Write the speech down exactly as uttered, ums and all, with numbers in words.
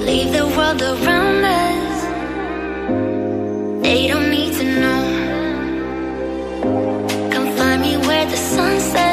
leave the world around us. They don't need to know. Come find me where the sun sets.